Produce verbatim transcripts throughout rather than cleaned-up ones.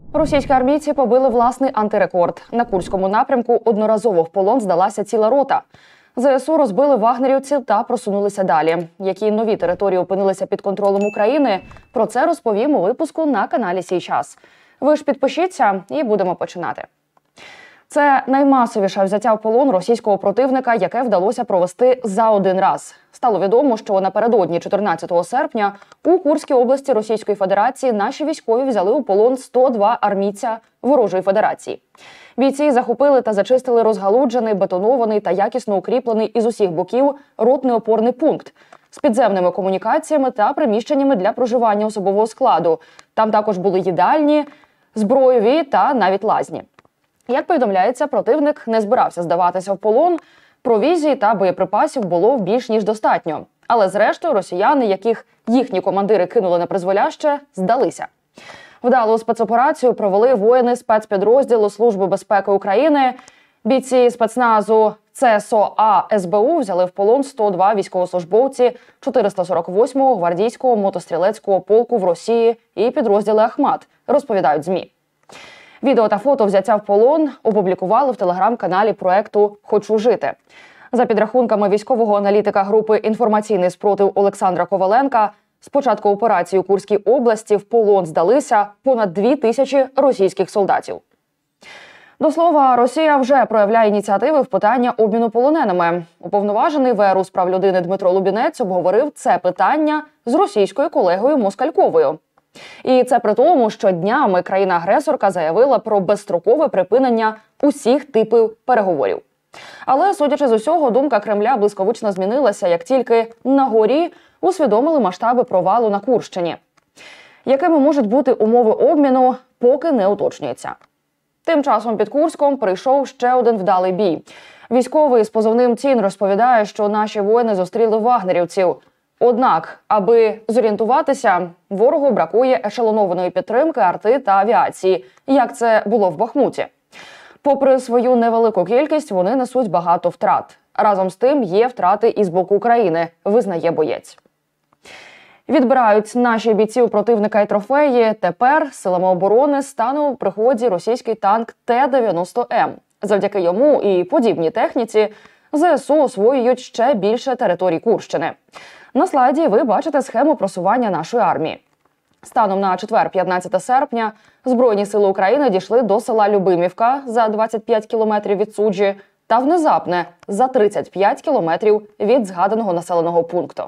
Російські армійці побили власний антирекорд. На Курському напрямку одноразово в полон здалася ціла рота. ЗСУ розбили вагнерівців та просунулися далі. Які нові території опинилися під контролем України? Про це розповім у випуску на каналі «Сій час». Ви ж підпишіться і будемо починати. Це наймасовіше взяття в полон російського противника, яке вдалося провести за один раз. Стало відомо, що напередодні чотирнадцятого серпня у Курській області Російської Федерації наші військові взяли у полон сто два армійця ворожої федерації. Бійці захопили та зачистили розгалуджений, бетонований та якісно укріплений із усіх боків ротний опорний пункт з підземними комунікаціями та приміщеннями для проживання особового складу. Там також були їдальні, збройові та навіть лазні. Як повідомляється, противник не збирався здаватися в полон, провізії та боєприпасів було більш ніж достатньо. Але зрештою росіяни, яких їхні командири кинули на призволяще, здалися. Вдалу спецоперацію провели воїни спецпідрозділу Служби безпеки України. Бійці спецназу ЦСОА СБУ взяли в полон сто два військовослужбовці чотириста сорок восьмого гвардійського мотострілецького полку в Росії і підрозділи «Ахмат», розповідають ЗМІ. Відео та фото взяття в полон опублікували в телеграм-каналі проекту «Хочу жити». За підрахунками військового аналітика групи «Інформаційний спротив» Олександра Коваленка, з початку операції у Курській області в полон здалися понад дві тисячі російських солдатів. До слова, Росія вже проявляє ініціативи в питання обміну полоненими. Уповноважений ВРУ з прав людини Дмитро Лубінець обговорив це питання з російською колегою Москальковою. І це при тому, що днями країна-агресорка заявила про безстрокове припинення усіх типів переговорів. Але, судячи з усього, думка Кремля блискавично змінилася, як тільки на горі усвідомили масштаби провалу на Курщині. Якими можуть бути умови обміну, поки не уточнюється. Тим часом під Курськом прийшов ще один вдалий бій. Військовий з позивним «Тінь» розповідає, що наші воїни зустріли вагнерівців. Однак, аби зорієнтуватися, ворогу бракує ешелонованої підтримки, арти та авіації, як це було в Бахмуті. Попри свою невелику кількість, вони несуть багато втрат. Разом з тим є втрати і з боку України, визнає боєць. Відбирають наші бійці у противника і трофеї. Тепер силами оборони стане у пригоді російський танк Т дев'яносто М. Завдяки йому і подібній техніці ЗСУ освоюють ще більше територій Курщини. На слайді ви бачите схему просування нашої армії. Станом на четвер, п'ятнадцяте серпня, Збройні сили України дійшли до села Любимівка за двадцять п'ять кілометрів від Суджі та Внезапне за тридцять п'ять кілометрів від згаданого населеного пункту.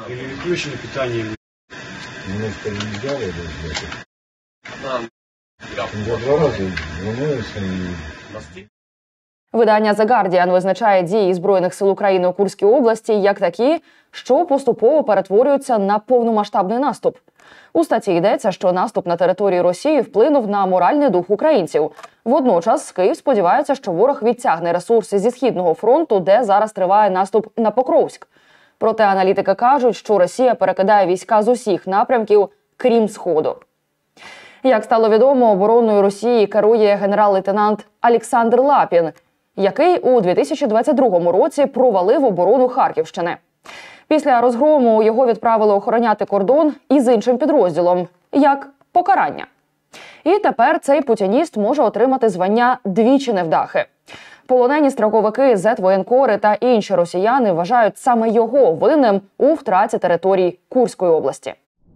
Видання The Guardian визначає дії Збройних сил України у Курській області як такі, що поступово перетворюються на повномасштабний наступ. У статті йдеться, що наступ на території Росії вплинув на моральний дух українців. Водночас Київ сподівається, що ворог відтягне ресурси зі Східного фронту, де зараз триває наступ на Покровськ. Проте аналітики кажуть, що Росія перекидає війська з усіх напрямків, крім Сходу. Як стало відомо, обороною Росії керує генерал-лейтенант Олександр Лапін, який у дві тисячі двадцять другому році провалив оборону Харківщини. Після розгрому його відправили охороняти кордон із іншим підрозділом, як покарання. І тепер цей путініст може отримати звання «двічі невдахи». Полонені строковики, зет-воєнкори та інші росіяни вважають саме його винним у втраті територій Курської області.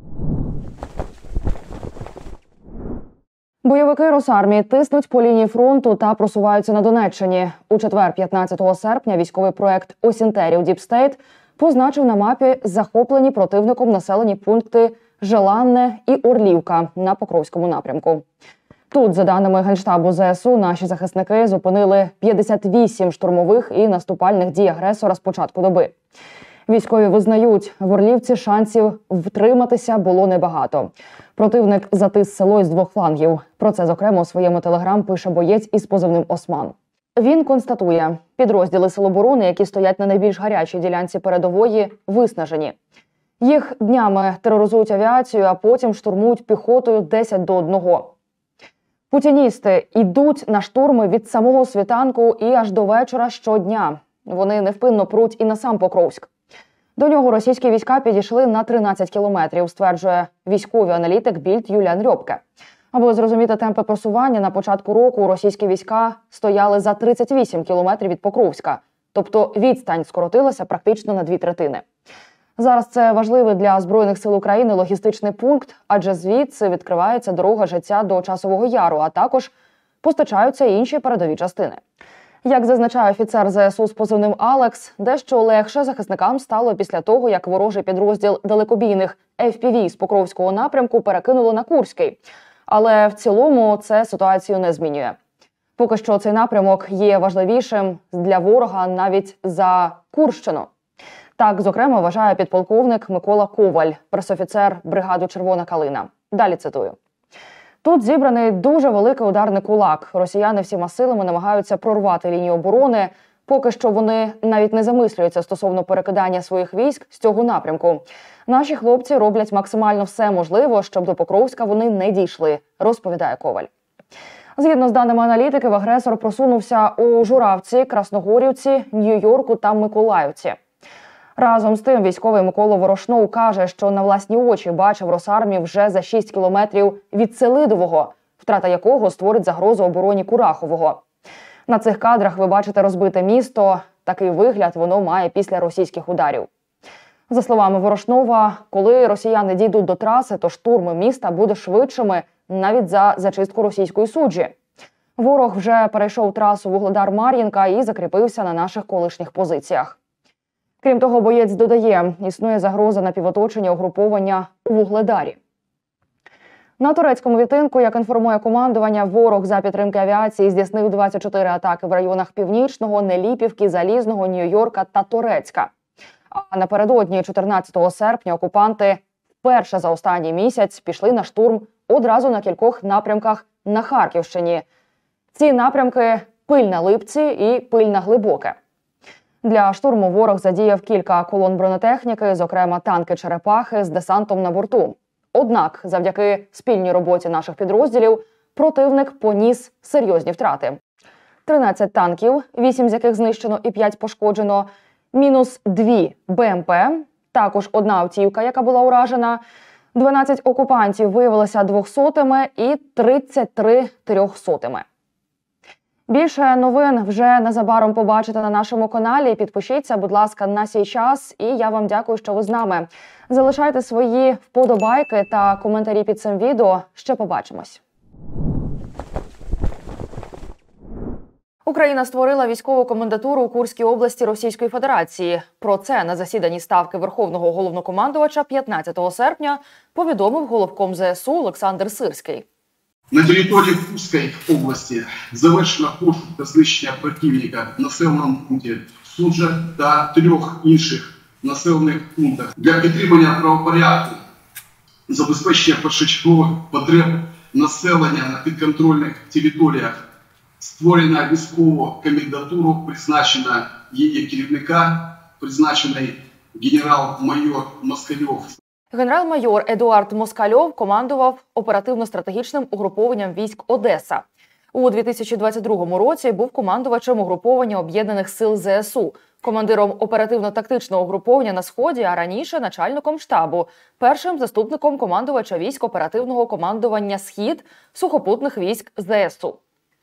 Бойовики Росармії тиснуть по лінії фронту та просуваються на Донеччині. У четвер, п'ятнадцятого серпня, військовий проект «Осінтерів Діпстейт» позначив на мапі захоплені противником населені пункти Желанне і Орлівка на Покровському напрямку. Тут, за даними Генштабу ЗСУ, наші захисники зупинили п'ятдесят вісім штурмових і наступальних дій агресора з початку доби. Військові визнають, в Орлівці шансів втриматися було небагато. Противник затис село із двох флангів. Про це, зокрема, у своєму телеграм пише боєць із позивним «Осман». Він констатує, підрозділи Сил оборони, які стоять на найбільш гарячій ділянці передової, виснажені. Їх днями тероризують авіацію, а потім штурмують піхотою десять до одного. Путіністи йдуть на штурми від самого світанку і аж до вечора щодня. Вони невпинно пруть і на сам Покровськ. До нього російські війська підійшли на тринадцять кілометрів, стверджує військовий аналітик Більд Юліан Рьопке. Аби зрозуміти темпи просування, на початку року російські війська стояли за тридцять вісім кілометрів від Покровська, тобто відстань скоротилася практично на дві третини. Зараз це важливий для Збройних сил України логістичний пункт, адже звідси відкривається дорога життя до Часового Яру, а також постачаються інші передові частини. Як зазначає офіцер ЗСУ з позивним «Алекс», дещо легше захисникам стало після того, як ворожий підрозділ далекобійних еф пі ві з Покровського напрямку перекинуло на Курський. Але в цілому це ситуацію не змінює. Поки що цей напрямок є важливішим для ворога навіть за Курщину. Так, зокрема, вважає підполковник Микола Коваль, пресофіцер бригади «Червона калина». Далі цитую. Тут зібраний дуже великий ударний кулак. Росіяни всіма силами намагаються прорвати лінію оборони. Поки що вони навіть не замислюються стосовно перекидання своїх військ з цього напрямку. Наші хлопці роблять максимально все можливе, щоб до Покровська вони не дійшли, розповідає Коваль. Згідно з даними аналітиків, агресор просунувся у Журавці, Красногорівці, Нью-Йорку та Миколаївці. Разом з тим, військовий Микола Ворошнов каже, що на власні очі бачив Росармію вже за шість кілометрів від Селидового, втрата якого створить загрозу обороні Курахового. На цих кадрах ви бачите розбите місто. Такий вигляд воно має після російських ударів. За словами Ворошнова, коли росіяни дійдуть до траси, то штурм міста буде швидшими навіть за зачистку російської суджі. Ворог вже перейшов трасу Вугледар-Мар'їнка і закріпився на наших колишніх позиціях. Крім того, боєць додає, існує загроза напівоточення угруповання у Вугледарі. На турецькому відтинку, як інформує командування, ворог за підтримки авіації здійснив двадцять чотири атаки в районах Північного, Неліпівки, Залізного, Нью-Йорка та Торецька. А напередодні чотирнадцятого серпня окупанти вперше за останній місяць пішли на штурм одразу на кількох напрямках на Харківщині. Ці напрямки – Пильна-Липці і Пильна-Глибоке. Для штурму ворог задіяв кілька колон бронетехніки, зокрема танки «Черепахи» з десантом на борту. Однак, завдяки спільній роботі наших підрозділів, противник поніс серйозні втрати. тринадцять танків, вісім з яких знищено і п'ять пошкоджено, мінус дві бе ем пе, також одна автівка, яка була уражена, дванадцять окупантів виявилися двохсотими і тридцять три трьохсотими. Більше новин вже незабаром побачите на нашому каналі. Підпишіться, будь ласка, на сей час. І я вам дякую, що ви з нами. Залишайте свої вподобайки та коментарі під цим відео. Ще побачимось. Україна створила військову комендатуру у Курській області Російської Федерації. Про це на засіданні Ставки Верховного Головнокомандувача п'ятнадцятого серпня повідомив головком зе ес у Олександр Сирський. На території Курської області завершено пошук та знищення противника в населеному пункті Суджа та трьох інших населених пунктах. Для підтримання правопорядку, забезпечення першочергових потреб населення на підконтрольних територіях створена військову комендатуру, призначена її керівника, призначений генерал-майор Москальов. Генерал-майор Едуард Москальов командував оперативно-стратегічним угрупованням військ «Одеса». У дві тисячі двадцять другому році був командувачем угруповання Об'єднаних сил зе ес у, командиром оперативно-тактичного угруповання на Сході, а раніше начальником штабу, першим заступником командувача військ оперативного командування «Схід» сухопутних військ зе ес у.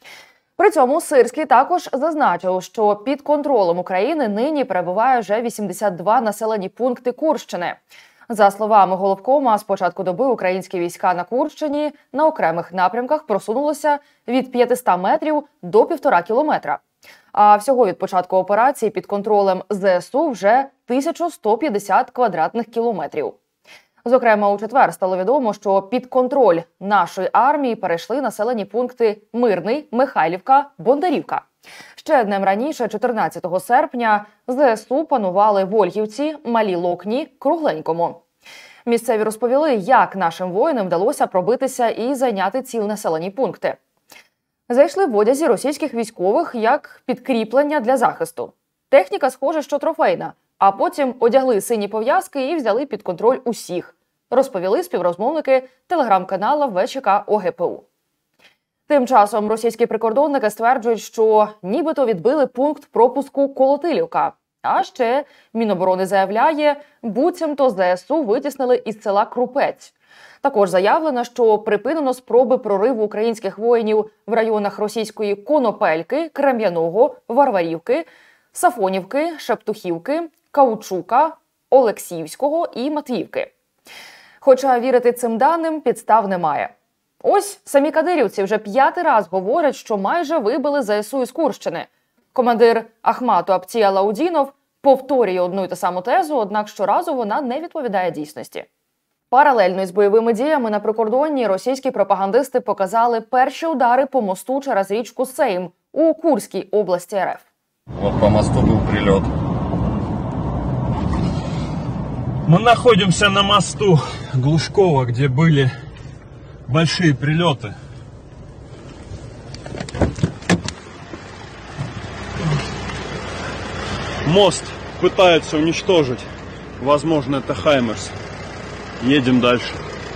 При цьому Сирський також зазначив, що під контролем України нині перебуває вже вісімдесят два населені пункти Курщини. За словами головкома, з початку доби українські війська на Курщині на окремих напрямках просунулися від п'ятисот метрів до півтора кілометра. А всього від початку операції під контролем зе ес у вже тисяча сто п'ятдесят квадратних кілометрів. Зокрема, у четвер стало відомо, що під контроль нашої армії перейшли населені пункти Мирний, Михайлівка, Бондарівка. Ще днем раніше, чотирнадцятого серпня, зе ес у панували Вольгівці, Малі Локні, Кругленькому. Місцеві розповіли, як нашим воїнам вдалося пробитися і зайняти ці населені пункти. Зайшли в одязі російських військових як підкріплення для захисту. Техніка, схоже, що трофейна, а потім одягли сині пов'язки і взяли під контроль усіх, розповіли співрозмовники телеграм-канала ве че ка о ге пе у. Тим часом російські прикордонники стверджують, що нібито відбили пункт пропуску Колотилівка. А ще Міноборони заявляє, буцімто зе ес у витіснили із села Крупець. Також заявлено, що припинено спроби прориву українських воїнів в районах російської Конопельки, Крем'яного, Варварівки, Сафонівки, Шептухівки, Каучука, Олексіївського і Матвіївки. Хоча вірити цим даним підстав немає. Ось самі кадирівці вже п'ятий раз говорять, що майже вибили ЗСУ із Курщини. Командир Ахмату Апція Лаудінов повторює одну й ту саму тезу, однак щоразу вона не відповідає дійсності. Паралельно із бойовими діями на прикордонні російські пропагандисти показали перші удари по мосту через річку Сейм у Курській області РФ. Вот по мосту был прилет. Мы находимся на мосту Глушкова, где были большие прилеты. Мост пытаются уничтожить. Возможно, это Хаймерс. Едем дальше.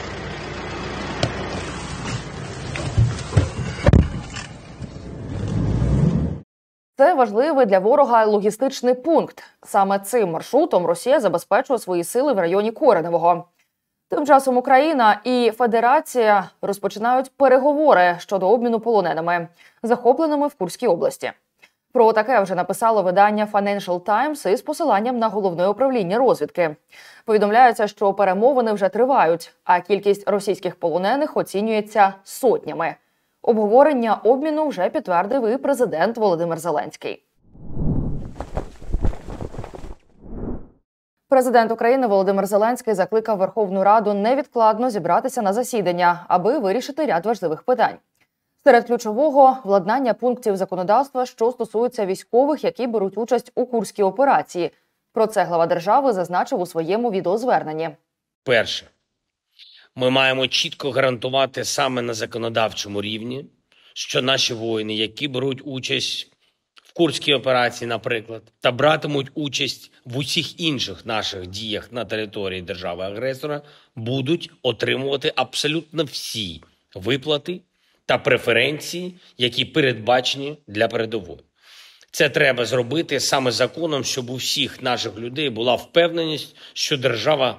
Це важливий для ворога логістичний пункт. Саме цим маршрутом Росія забезпечує свої сили в районі Кореневого. Тим часом Україна і Федерація розпочинають переговори щодо обміну полоненими, захопленими в Курській області. Про таке вже написало видання Financial Times із посиланням на Головне управління розвідки. Повідомляється, що перемовини вже тривають, а кількість російських полонених оцінюється сотнями. Обговорення обміну вже підтвердив і президент Володимир Зеленський. Президент України Володимир Зеленський закликав Верховну Раду невідкладно зібратися на засідання, аби вирішити ряд важливих питань. Серед ключового – владнання пунктів законодавства, що стосуються військових, які беруть участь у Курській операції. Про це глава держави зазначив у своєму відеозверненні. Перше. Ми маємо чітко гарантувати саме на законодавчому рівні, що наші воїни, які беруть участь в Курській операції, наприклад, та братимуть участь в усіх інших наших діях на території держави-агресора, будуть отримувати абсолютно всі виплати та преференції, які передбачені для передової. Це треба зробити саме законом, щоб у всіх наших людей була впевненість, що держава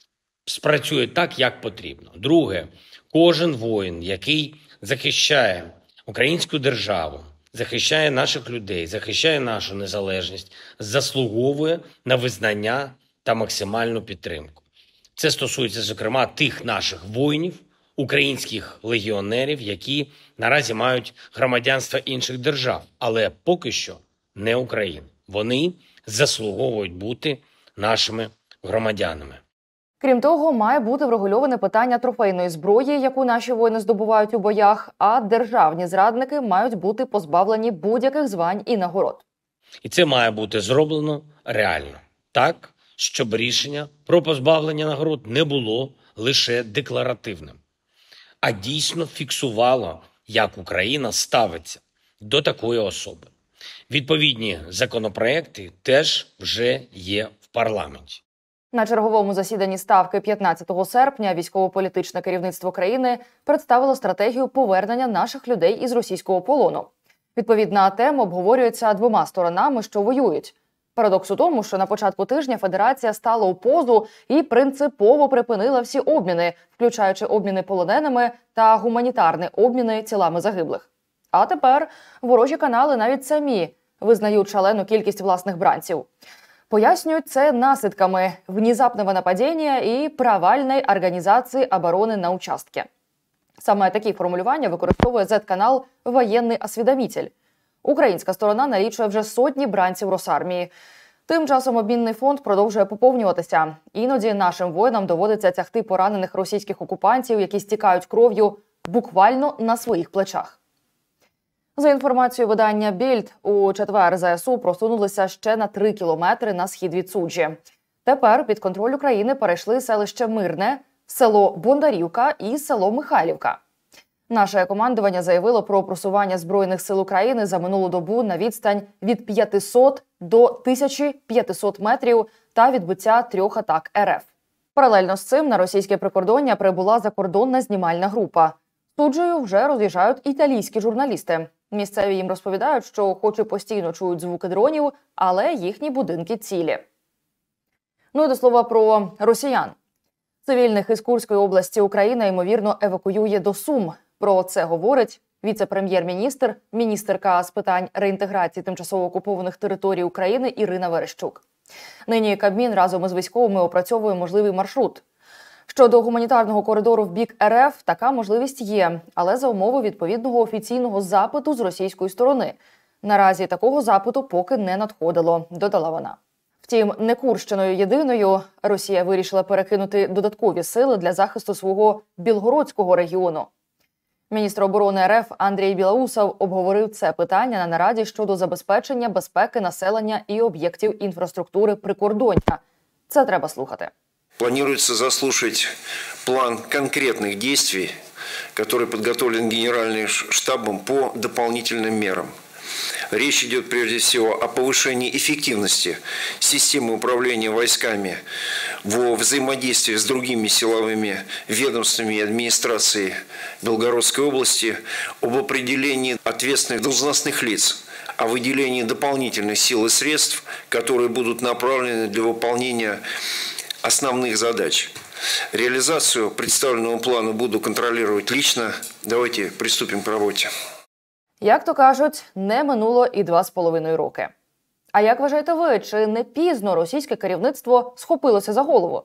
спрацює так, як потрібно. Друге, кожен воїн, який захищає українську державу, захищає наших людей, захищає нашу незалежність, заслуговує на визнання та максимальну підтримку. Це стосується, зокрема, тих наших воїнів, українських легіонерів, які наразі мають громадянство інших держав, але поки що не України. Вони заслуговують бути нашими громадянами. Крім того, має бути врегульоване питання трофейної зброї, яку наші воїни здобувають у боях, а державні зрадники мають бути позбавлені будь-яких звань і нагород. І це має бути зроблено реально. Так, щоб рішення про позбавлення нагород не було лише декларативним, а дійсно фіксувало, як Україна ставиться до такої особи. Відповідні законопроекти теж вже є в парламенті. На черговому засіданні Ставки п'ятнадцятого серпня військово-політичне керівництво країни представило стратегію повернення наших людей із російського полону. Відповідна тема обговорюється двома сторонами, що воюють. Парадокс у тому, що на початку тижня Федерація стала у позу і принципово припинила всі обміни, включаючи обміни полоненими та гуманітарні обміни тілами загиблих. А тепер ворожі канали навіть самі визнають шалену кількість власних бранців. Пояснюють це наслідками внезапного нападения і провальної організації оборони на участке. Саме такі формулювання використовує зет-канал «Воєнний освідомитель». Українська сторона налічує вже сотні бранців Росармії. Тим часом обмінний фонд продовжує поповнюватися. Іноді нашим воїнам доводиться тягти поранених російських окупантів, які стікають кров'ю буквально на своїх плечах. За інформацією видання «Більд», у четвер ЗСУ просунулися ще на три кілометри на схід від Суджі. Тепер під контроль України перейшли селище Мирне, село Бондарівка і село Михайлівка. Наше командування заявило про просування Збройних сил України за минулу добу на відстань від п'ятисот до тисячі п'ятисот метрів та відбиття трьох атак РФ. Паралельно з цим на російське прикордоння прибула закордонна знімальна група. Суджею вже роз'їжджають італійські журналісти. Місцеві їм розповідають, що хоч і постійно чують звуки дронів, але їхні будинки цілі. Ну і до слова про росіян. Цивільних із Курської області Україна, ймовірно, евакуює до Сум. Про це говорить віце-прем'єр-міністр, міністерка з питань реінтеграції тимчасово окупованих територій України Ірина Верещук. Нині Кабмін разом із військовими опрацьовує можливий маршрут. Щодо гуманітарного коридору в бік РФ, така можливість є, але за умови відповідного офіційного запиту з російської сторони. Наразі такого запиту поки не надходило, додала вона. Втім, не Курщиною єдиною Росія вирішила перекинути додаткові сили для захисту свого Білгородського регіону. Міністр оборони РФ Андрій Білоусов обговорив це питання на нараді щодо забезпечення безпеки населення і об'єктів інфраструктури прикордоння. Це треба слухати. Планируется заслушать план конкретных действий, который подготовлен Генеральным штабом по дополнительным мерам. Речь идет прежде всего о повышении эффективности системы управления войсками во взаимодействии с другими силовыми ведомствами и администрацией Белгородской области, об определении ответственных должностных лиц, о выделении дополнительных сил и средств, которые будут направлены для выполнения основных задач. Реализацию представленного плана буду контролировать лично. Давайте приступим к работе. Як то кажуть, не минуло і два з половиною роки. А як вважаєте ви, чи не пізно російське керівництво схопилося за голову?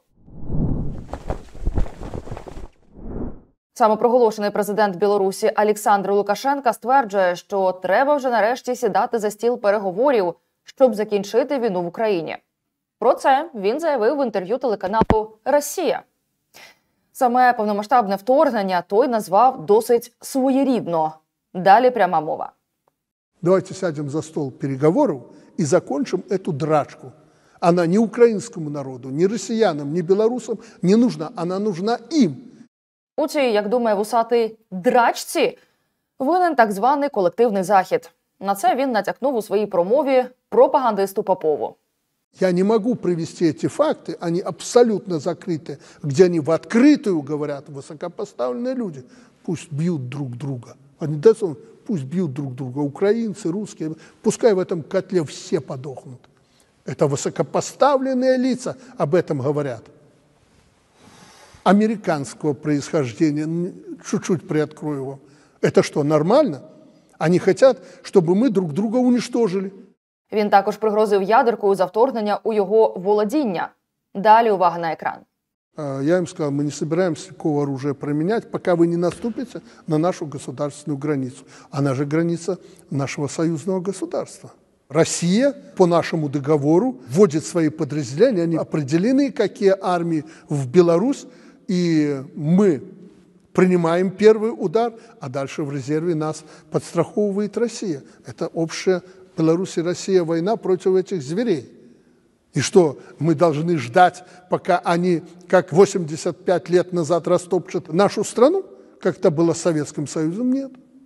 Самопроголошений президент Білорусі Олександр Лукашенко стверджує, що треба вже нарешті сідати за стіл переговорів, щоб закінчити війну в Україні. Про це він заявив в інтерв'ю телеканалу «Росія». Саме повномасштабне вторгнення той назвав досить своєрідно. Далі пряма мова. Давайте сядем за стол переговоров и закончим эту драчку. Она ни украинскому народу, ни россиянам, ни белорусам не нужна. Она нужна им. У цій, як думає вусатий, драчці винен так званий колективний захід. На це він натякнув у своїй промові пропагандисту Попову. Я не могу привести эти факты, они абсолютно закрыты, где они в открытую говорят, высокопоставленные люди, пусть бьют друг друга. Они даже, пусть бьют друг друга, украинцы, русские, пускай в этом котле все подохнут. Это высокопоставленные лица об этом говорят. Американского происхождения, чуть-чуть приоткрою его. Это что, нормально? Они хотят, чтобы мы друг друга уничтожили. Він також пригрозив ядеркою за вторгнення у його володіння. Далі увага на екран. Я им сказал, мы не собираемся такого оружия применять, пока вы не наступите на нашу государственную границу. Она же граница нашего союзного государства. Россия по нашему договору вводит свои подразделения, они определены, какие армии в Беларусь, и мы принимаем первый удар, а дальше в резерве нас подстраховывает Россия. Это общая Беларусь и Россия война против этих зверей. И что, мы должны ждать, пока они, как восемьдесят пять лет назад, растопчут нашу страну, как это было с Советским Союзом? Нет.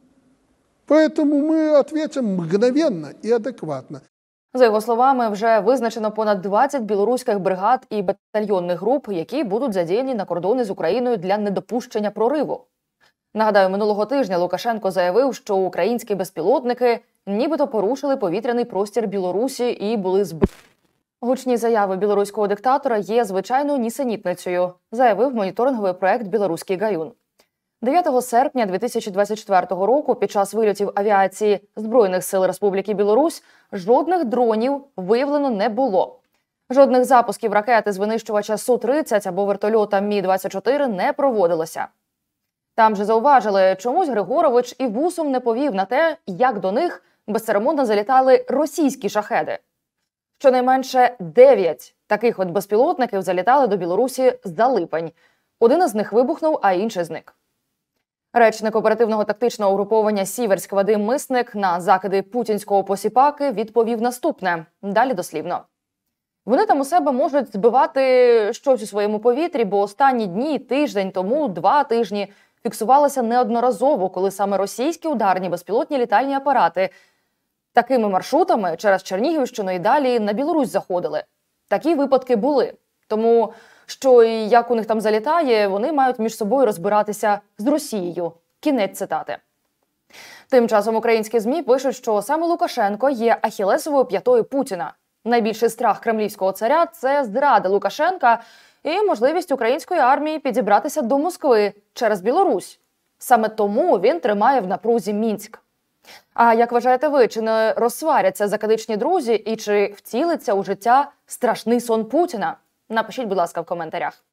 Поэтому мы ответим мгновенно и адекватно. За його словами, вже визначено понад двадцять білоруських бригад і батальйонних груп, які будуть задіяні на кордони з Україною для недопущення прориву. Нагадаю, минулого тижня Лукашенко заявив, що українські безпілотники нібито порушили повітряний простір Білорусі і були збиті. Гучні заяви білоруського диктатора є звичайною нісенітницею, заявив моніторинговий проект «Білоруський гаюн». дев'ятого серпня дві тисячі двадцять четвертого року під час вильотів авіації Збройних сил Республіки Білорусь жодних дронів виявлено не було. Жодних запусків ракети з винищувача Су тридцять або вертольота Мі двадцять чотири не проводилося. Там же зауважили, чомусь Григорович і вусом не повів на те, як до них безцеремонно залітали російські шахеди. Щонайменше дев'ять таких от безпілотників залітали до Білорусі за липень. Один із них вибухнув, а інший зник. Речник оперативного тактичного угруповання «Сіверськ» Вадим Мисник на закиди путінського посіпаки відповів наступне. Далі дослівно. Вони там у себе можуть збивати щось у своєму повітрі, бо останні дні, тиждень тому, два тижні фіксувалося неодноразово, коли саме російські ударні безпілотні літальні апарати такими маршрутами через Чернігівщину і далі на Білорусь заходили. Такі випадки були. Тому що і як у них там залітає, вони мають між собою розбиратися з Росією. Кінець цитати. Тим часом українські ЗМІ пишуть, що саме Лукашенко є ахілесовою п'ятою Путіна. Найбільший страх кремлівського царя – це зрада Лукашенка і можливість української армії підібратися до Москви через Білорусь. Саме тому він тримає в напрузі Мінськ. А як вважаєте ви, чи не розсваряться закадичні друзі і чи втілиться у життя страшний сон Путіна? Напишіть, будь ласка, в коментарях.